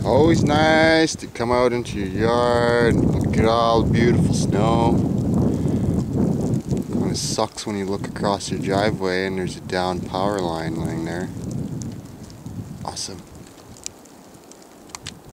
Always nice to come out into your yard and look at all the beautiful snow. Kind of sucks when you look across your driveway and there's a down power line laying there. Awesome.